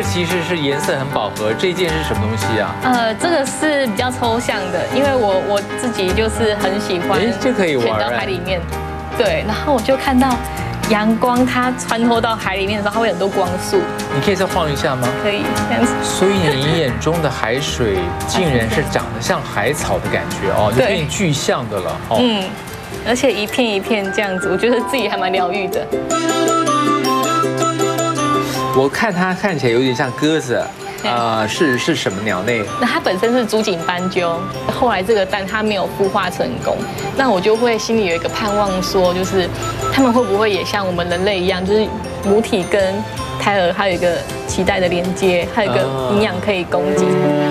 其实是颜色很饱和，这件是什么东西啊？ 这个是比较抽象的，因为我自己就是很喜欢， 这可以玩潜到海里面，对，然后我就看到阳光它穿透到海里面的时候，它会有很多光束。 你可以再晃一下吗？ 可以，这样子。 所以你眼中的海水竟然是长得像海草的感觉哦，就变具象的了哦。 嗯，而且一片一片这样子，我觉得自己还蛮疗愈的。 我看它看起来有点像鸽子，是什么鸟类？ 那它本身是竹颈斑鸠，后来这个蛋它没有孵化成功，那我就会心里有一个盼望，说就是它们会不会也像我们人类一样，就是母体跟胎儿还有一个脐带的连接，还有一个营养可以供给。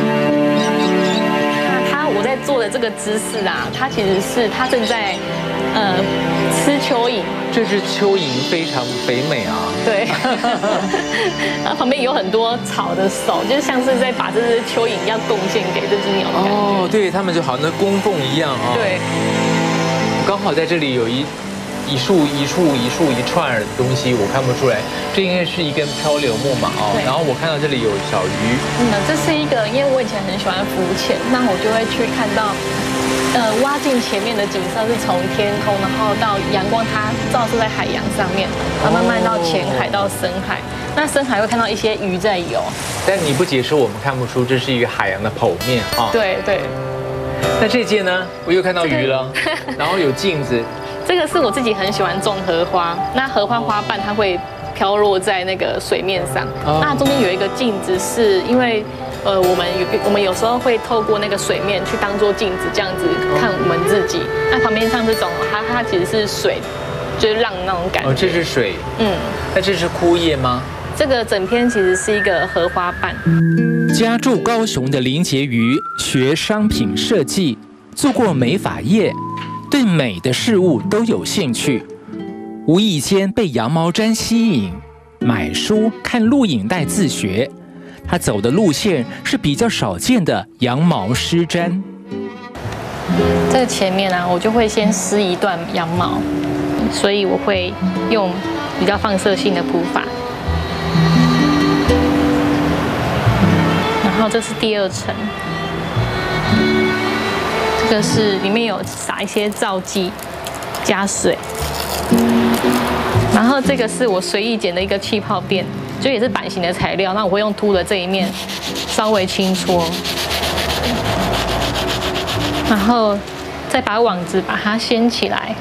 那我在做的这个姿势啊，它其实是它正在吃蚯蚓。 这只蚯蚓非常肥美啊。 对，然后旁边有很多草的手，就是像是在把这只蚯蚓要贡献给这只鸟的感觉。 哦，对，它们就好像供奉一样啊。 对， 刚好在这里有一串的东西，我看不出来，这应该是一根漂流木嘛哦。然后我看到这里有小鱼。 这是一个，因为我以前很喜欢浮潜，那我就会去看到。挖进前面的景色是从天空，然后到阳光它照射在海洋上面，然后慢慢到浅海到深海。那深海会看到一些鱼在游。 但你不解释，我们看不出这是一个海洋的剖面啊。 对对。 那这件呢？我又看到鱼了，然后有镜子。 这个是我自己很喜欢种荷花，那荷花花瓣它会飘落在那个水面上，那中间有一个镜子，是因为。我们有时候会透过那个水面去当做镜子，这样子看我们自己。那旁边像这种，它其实是水，就是浪那种感觉。 哦，这是水。那这是枯叶吗？ 这个整篇其实是一个荷花瓣。 家住高雄的林婕妤学商品设计，做过美发业，对美的事物都有兴趣。无意间被羊毛毡吸引，买书看录影带自学。他走的路线是比较少见的羊毛施毡。 这个前面啊，我就会先施一段羊毛，所以我会用比较放射性的铺法。然后这是第二层，这个是里面有撒一些皂剂，加水。然后这个是我随意剪的一个气泡垫。就也是版型的材料，那我会用凸的这一面稍微轻搓，然后再把网子把它掀起来，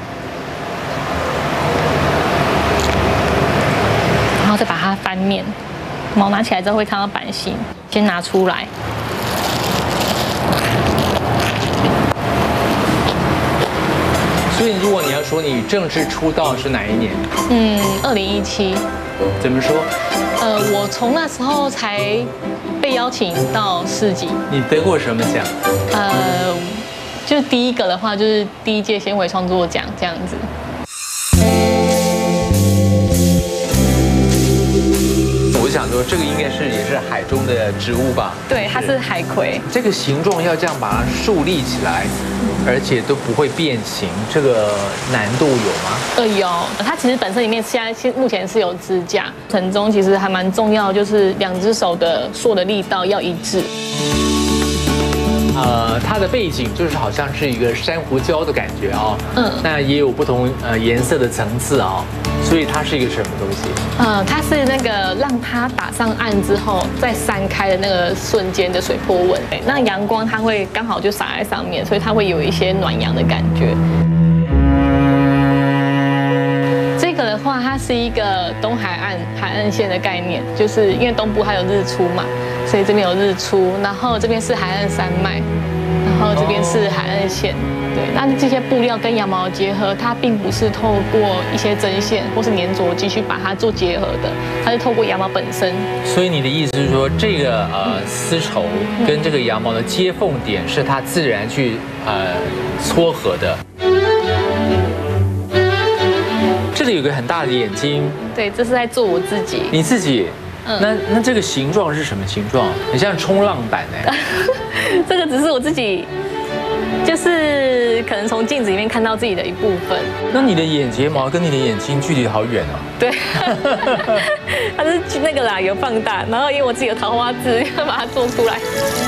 然后再把它翻面，毛拿起来之后会看到版型，先拿出来。 所以如果你要说你正式出道是哪一年 ？2017。 怎么说？ 我从那时候才被邀请到市集。 你得过什么奖？ 就是第一个的话，就是第1届纤维创作奖这样子。 我想说，这个应该也是海中的植物吧？ 对，它是海葵。 这个形状要这样把它竖立起来，而且都不会变形，这个难度有吗？ 有，它其实本身里面目前是有支架，程中其实还蛮重要，就是2只手的塑的力道要一致。 它的背景就是好像是一个珊瑚礁的感觉啊，那也有不同颜色的层次啊，所以它是一个什么东西？ 它是那个让它打上岸之后再散开的那个瞬间的水波纹，那阳光它会刚好就洒在上面，所以它会有一些暖阳的感觉。这个的话，它是一个东海岸线的概念，就是因为东部还有日出嘛，所以这边有日出，然后这边是海岸山脉，然后这边是海岸线。对，那这些布料跟羊毛结合，它并不是透过一些针线或是粘着剂去把它做结合的，它是透过羊毛本身。 所以你的意思是说，这个丝绸跟这个羊毛的接缝点是它自然去撮合的。这里有个很大的眼睛， 对，这是在做我自己。 你自己？那这个形状是什么形状？很像冲浪板哎。 这个只是我自己就是可能从镜子里面看到自己的一部分。 那你的眼睫毛跟你的眼睛距离好远哦。 对，它是那个啦，有放大，然后因为我自己有桃花痣，要把它做出来。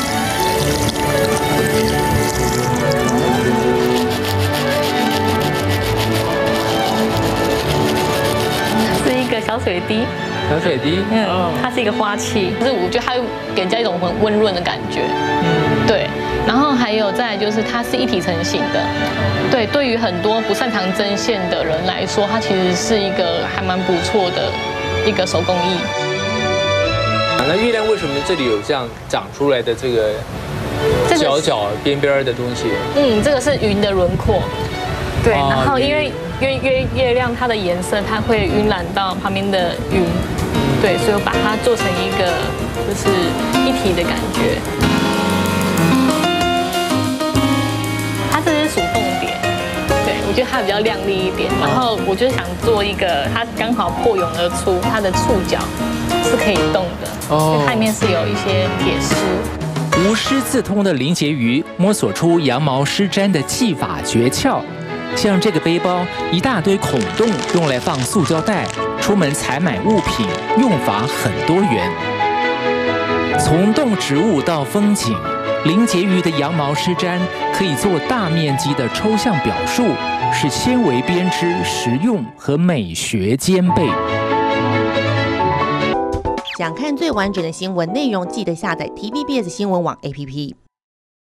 是一个小水滴。 小水滴， 它是一个花器，就是我觉得它给人家一种很温润的感觉，对。然后还有再来就是它是一体成型的，对，对于很多不擅长针线的人来说，它其实是一个还蛮不错的一个手工艺。 那月亮为什么这里有这样长出来的这个角角边边的东西？ 这个是云的轮廓，对。然后因为月亮它的颜色，它会晕染到旁边的云，对，所以我把它做成一个就是一体的感觉。它这是属凤蝶，对我觉得它比较亮丽一点。然后我就想做一个，它刚好破蛹而出，它的触角是可以动的，所以它里面是有一些铁丝。 无师自通的林婕妤摸索出羊毛施毡的技法诀窍。像这个背包，一大堆孔洞用来放塑胶袋，出门采买物品用法很多元。从动植物到风景，林婕妤的羊毛施毡可以做大面积的抽象表述，使纤维编织实用和美学兼备。 想看最完整的新闻内容，记得下载 TVBS 新闻网 APP。